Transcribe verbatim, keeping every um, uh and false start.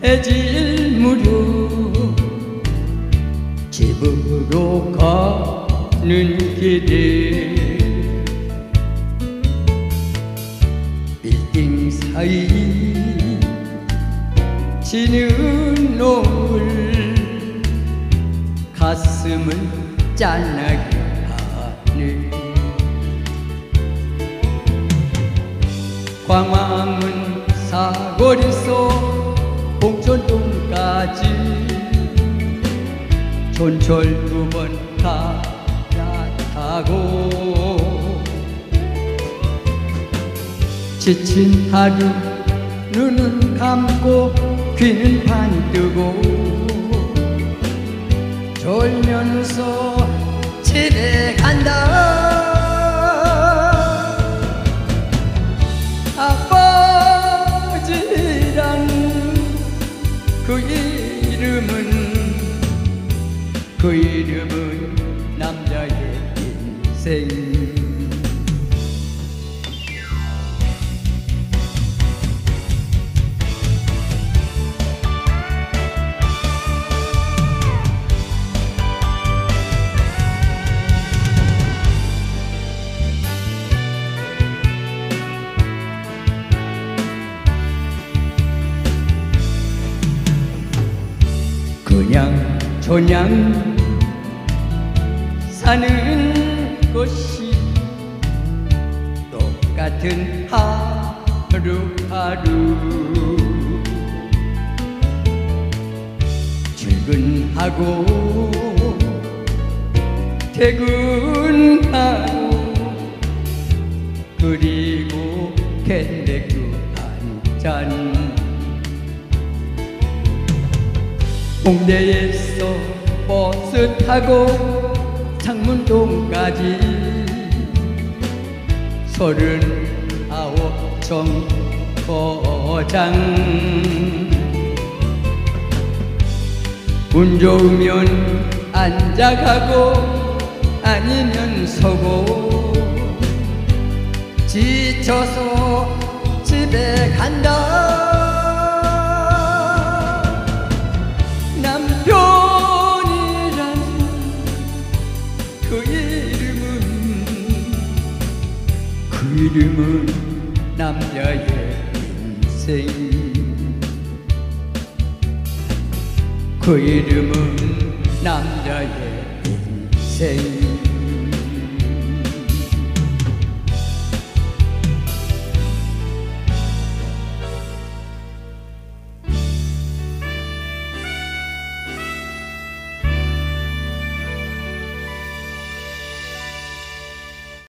해질 무렵 집으로 가는 길에 빌딩 사이 지는 노을 가슴을 짠하게 하네. 광화문 사거리서 봉천동까지 전철 두 번 갈아타고 지친 하루 눈은 감고 귀는 반뜨고 졸면서 집에 간다. 아버지란 그 이름은 그 이름은 남자의 인생. 그냥 저냥 사는 것이 똑같은 하루하루 출근하고 퇴근하고 그리고 캔맥주 한잔 홍대에서 버스 타고 창문동까지 서른아홉 정거장 운 좋으면 앉아가고 아니면 서고 지쳐서 집에 간다. 그 이름은 남자의 인생. 그 이름은 남자의 인생.